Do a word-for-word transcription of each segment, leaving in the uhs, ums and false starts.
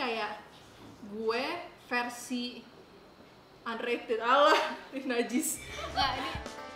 kayak gue versi unrated. Allah, najis. Nah, ini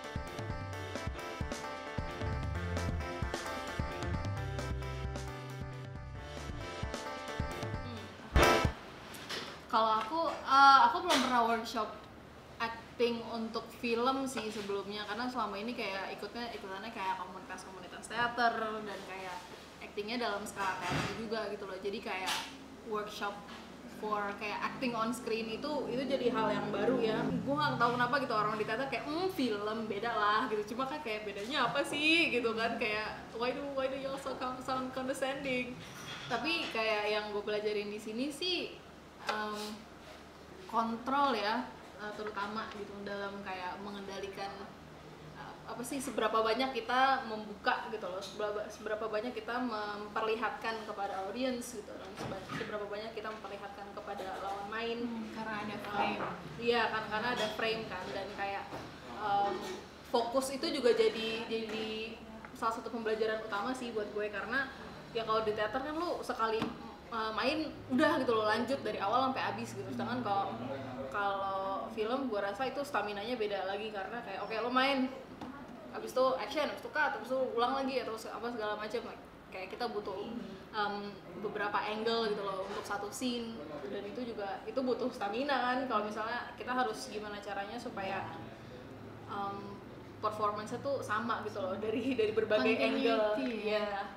kalau aku, uh, aku belum pernah workshop acting untuk film sih sebelumnya, karena selama ini kayak ikutnya ikutannya kayak komunitas-komunitas teater dan kayak actingnya dalam skala teater juga gitu loh. Jadi kayak workshop for kayak acting on screen itu itu jadi hal yang baru ya. Gue nggak tahu kenapa gitu orang di teater kayak hmm film beda lah gitu. Cuma kan kayak bedanya apa sih gitu kan, kayak why do why do you also sound condescending. Tapi kayak yang gue pelajarin di sini sih um, kontrol ya, uh, terutama gitu dalam kayak mengendalikan uh, apa sih seberapa banyak kita membuka gitu loh, seberapa, seberapa banyak kita memperlihatkan kepada audiens gitu, dan seberapa banyak kita memperlihatkan kepada lawan main. Hmm, karena ada frame. Uh, iya kan, karena ada frame kan, dan kayak um, fokus itu juga jadi jadi salah satu pembelajaran utama sih buat gue, karena ya kalau di teater kan lu sekali uh, main udah gitu loh, lanjut dari awal sampai habis gitu. Sedangkan kalau kalau film gue rasa itu staminanya beda lagi, karena kayak oke okay, lo main habis itu action, habis itu cut, habis itu ulang lagi atau apa segala macam. Kayak kita butuh um, beberapa angle gitu loh untuk satu scene, dan itu juga itu butuh stamina kan. Kalau misalnya kita harus gimana caranya supaya um, performance-nya tuh sama gitu loh dari dari berbagai angle ya.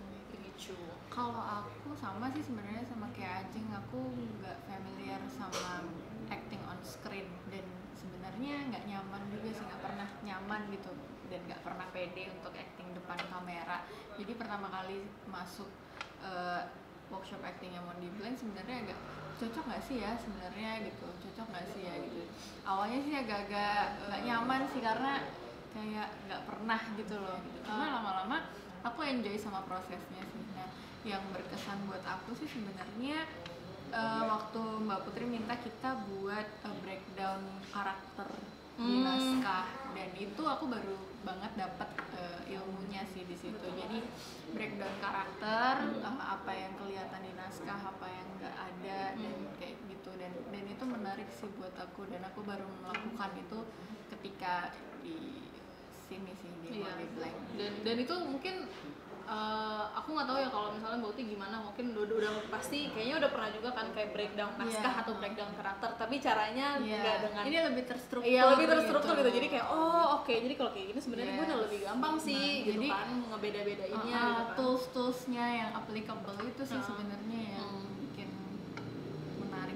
Kalau aku sama sih sebenarnya sama kayak Ajeng, aku nggak familiar sama acting on screen, dan sebenarnya nggak nyaman juga sih, nggak pernah nyaman gitu, dan nggak pernah pede untuk acting depan kamera. Jadi pertama kali masuk uh, workshop actingnya Mondi Blank sebenarnya agak cocok nggak sih ya sebenarnya gitu, cocok nggak sih ya gitu. Awalnya sih agak-agak nggak nyaman sih karena kayak nggak pernah gitu loh. Gitu. Cuma lama-lama aku enjoy sama prosesnya sih. Nah, yang berkesan buat aku sih sebenarnya uh, waktu Mbak Putri minta kita buat uh, breakdown karakter hmm. di naskah, dan itu aku baru banget dapat uh, ilmunya sih di situ. Jadi breakdown karakter, uh, apa yang kelihatan di naskah, apa yang nggak ada, dan kayak gitu, dan dan itu menarik sih buat aku, dan aku baru melakukan itu ketika di sini sih di iya. Blank. Dan dan itu mungkin Uh, aku nggak tahu ya kalau misalnya Mbak Uti gimana, mungkin udah, udah pasti kayaknya udah pernah juga kan kayak breakdown naskah yeah. atau breakdown karakter, tapi caranya nggak yeah. dengan ini lebih terstruktur. Iya, lebih terstruktur gitu. gitu. Jadi kayak oh oke, okay. jadi kalau kayak gini sebenarnya yes. gue udah lebih gampang sih nah, gitu jadi, kan ngebeda-bedainnya uh, gitu kan. Tools-toolsnya yang applicable itu sih uh, sebenarnya yang hmm. bikin menarik.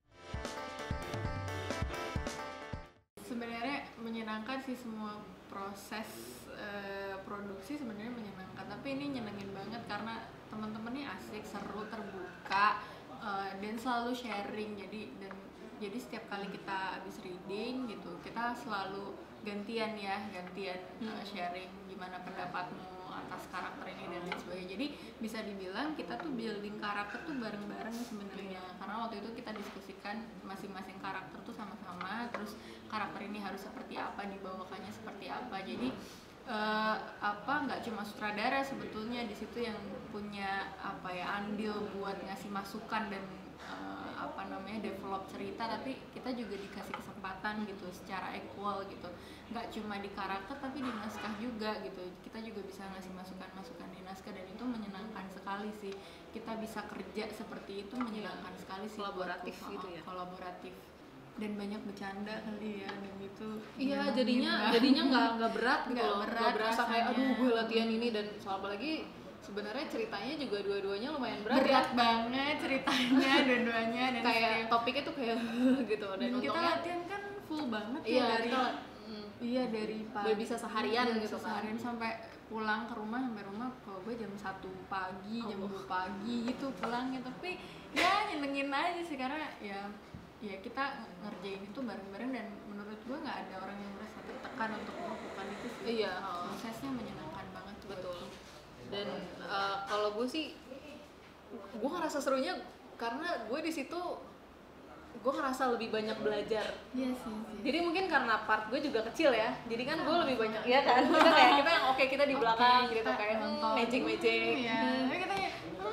Sebenarnya menyenangkan sih semua proses uh, produksi sebenarnya menyenangkan, tapi ini nyenengin banget karena teman-temannya asik, seru, terbuka, uh, dan selalu sharing. Jadi dan jadi setiap kali kita habis reading gitu kita selalu gantian ya gantian uh, sharing gimana pendapatmu atas karakter ini dan lain sebagainya. Jadi bisa dibilang kita tuh building karakter tuh bareng-bareng sebenarnya, karena waktu itu kita diskusikan masing-masing karakter tuh sama-sama, terus karakter ini harus seperti apa, dibawakannya seperti apa. Jadi Uh, apa nggak cuma sutradara sebetulnya di situ yang punya apa ya andil buat ngasih masukan dan uh, apa namanya develop cerita, tapi kita juga dikasih kesempatan gitu secara equal gitu, nggak cuma di karakter tapi di naskah juga gitu. Kita juga bisa ngasih masukan-masukan di naskah, dan itu menyenangkan sekali sih. Kita bisa kerja seperti itu menyenangkan sekali sih, kolaboratif gitu ya, kolaboratif dan banyak bercanda kali ya, dan itu iya jadinya jadinya nggak nggak berat gitu gak loh, berat, nggak berasa rasanya. kayak aduh gue latihan ini, dan soal apalagi sebenarnya ceritanya juga dua-duanya lumayan berat, berat ya. banget ceritanya dua-duanya, dan kayak setiap... topiknya tuh kayak gitu, dan, dan untungnya kita latihan kan full banget iya, ya dari kita, mm, iya dari pagi bisa seharian gitu kan, seharian sampai pulang ke rumah, sampai rumah kalau gue jam satu pagi, oh. jam dua pagi gitu pulangnya, tapi ya nyenengin aja sih karena ya ya kita ngerjain itu bareng-bareng, dan menurut gue nggak ada orang yang merasa tertekan untuk melakukan itu sih. Iya, prosesnya menyenangkan banget. Betul. Dan uh, kalau gue sih gue ngerasa serunya karena gue di situ gue ngerasa lebih banyak belajar. Iya sih, sih. Jadi mungkin karena part gue juga kecil ya, jadi kan gue lebih banyak ya kan. Kita kayak kita yang oke okay, kita di belakang okay, gitu kayak hmm, magic magic. Iya. Hmm. Kita ya, hmm, jadi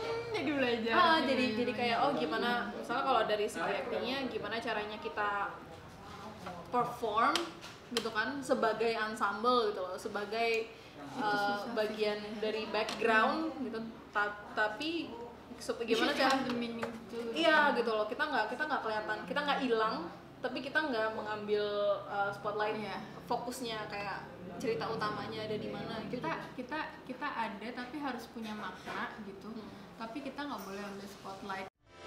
jadi belajar ah, jadi jadi kayak oh gimana misalnya kalau dari segi actingnya gimana caranya kita perform gitu kan sebagai ensemble gitu loh, sebagai uh, bagian dari background gitu. Ta- tapi sup- gimana cara iya gitu loh, kita nggak kita nggak kelihatan, kita nggak hilang, tapi kita nggak mengambil uh, spotlight Iya. fokusnya kayak cerita utamanya ada di mana gitu. kita kita kita ada tapi harus punya makna gitu, Hmm. tapi kita nggak boleh ambil spotlight.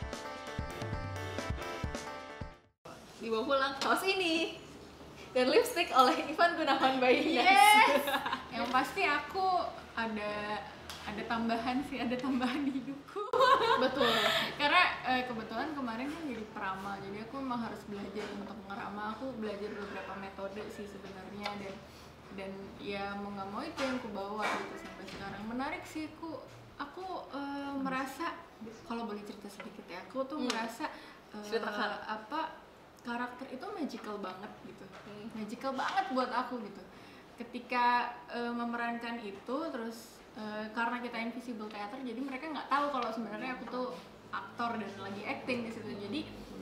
Dibawa pulang kaos ini dan lipstick oleh Ivan Gunawan Bainas. Yes. Yang pasti aku ada ada tambahan sih, ada tambahan di hidupku. Betul. Karena eh, kebetulan kemarin kan jadi peramal, jadi aku memang harus belajar untuk ngeramal. Aku belajar beberapa metode sih sebenarnya, dan dan ya mau nggak mau itu yang aku bawa gitu sampai sekarang. Menarik sih, aku aku eh, merasa kalau boleh cerita sedikit ya, aku tuh Hmm. merasa eh, Ceritakan. apa karakter itu magical banget gitu, Hmm. magical banget buat aku gitu. Ketika eh, memerankan itu, terus eh, karena kita invisible theater, jadi mereka nggak tahu kalau sebenarnya aku tuh aktor dan lagi acting di situ. Jadi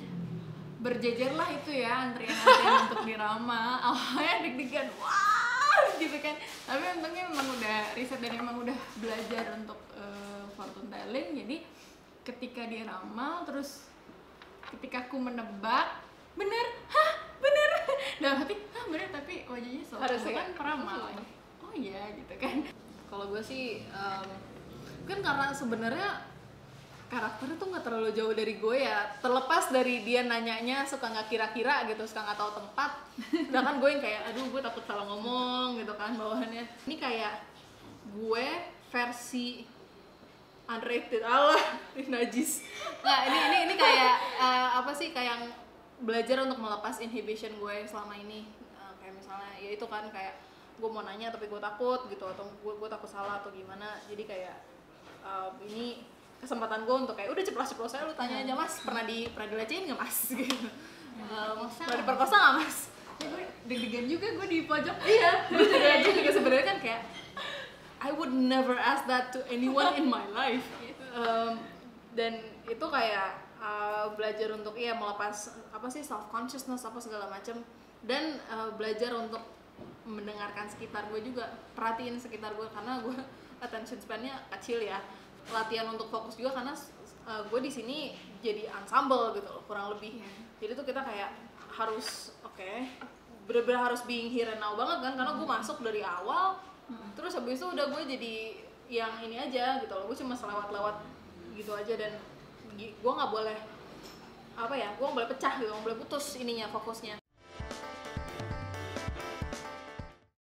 berjejerlah itu ya antrian-antrian untuk diramal. Awalnya deg-degan, wah gitu kan. Tapi untungnya memang udah riset dan memang udah belajar untuk uh, fortune telling. Jadi ketika diramal, terus ketika aku menebak, bener, hah bener. Dalam hati, hah bener, tapi wajahnya selalu Harusnya kan peramal. Hmm. Oh iya gitu kan. Kalau gue sih um, kan karena sebenarnya karakter itu nggak terlalu jauh dari gue ya, terlepas dari dia nanyanya suka nggak kira-kira gitu, suka nggak tahu tempat. Sedangkan gue yang kayak aduh gue takut salah ngomong gitu kan bawahannya. Ini kayak gue versi unrated, Allah najis. Nah ini ini ini kayak uh, apa sih, kayak yang belajar untuk melepas inhibition gue selama ini. Uh, kayak misalnya ya itu kan kayak gue mau nanya tapi gue takut gitu, atau gue gue takut salah atau gimana. Jadi kayak uh, ini kesempatan gue untuk kayak udah ceplos-ceplos aja, lu tanya aja mas pernah di pernah dilecehin nggak mas gitu. Um, pernah diperkosa nggak mas? Ya, gue deg-degan juga gue di pojok. Iya, gue juga aja juga sebenarnya kan kayak I would never ask that to anyone in my life. Um, dan itu kayak uh, belajar untuk iya melepas apa sih self consciousness apa segala macam, dan uh, belajar untuk mendengarkan sekitar gue juga, perhatiin sekitar gue karena gue attention span-nya kecil ya. Latihan untuk fokus juga karena uh, gue di sini jadi ensemble gitu loh kurang lebih. Jadi tuh kita kayak harus oke okay, bener-bener harus being here and now banget kan, karena gue masuk dari awal. Terus habis itu udah gue jadi yang ini aja gitu loh, gue cuma selewat-lewat gitu aja, dan gue nggak boleh apa ya, gue nggak boleh pecah gitu, nggak boleh putus ininya fokusnya.